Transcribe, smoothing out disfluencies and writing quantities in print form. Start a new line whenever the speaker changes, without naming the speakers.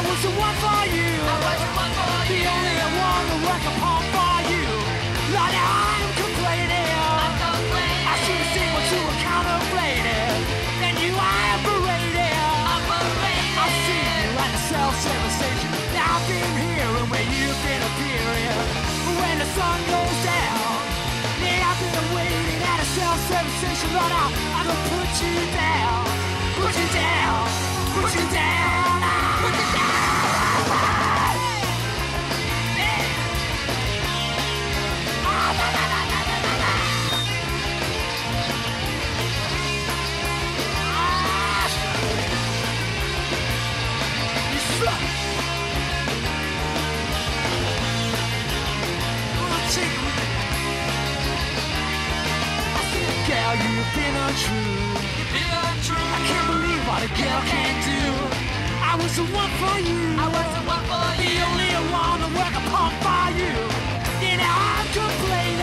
was the one for you. The only one to work upon for you. Lord, now I'm complaining. I should have seen what you were contemplating. Then you are parading. I've seen you at the self-service station. Now I've been hearing where you've been appearing. When the sun goes down, yeah, I've been waiting at a self-service station. Lord, I'm gonna put you down. Put you down. Put you down. Put you down. Girl, you've been untrue. I can't believe what a girl can do. I was the one for you. The only one to work upon for you. Yeah, now I'm complaining.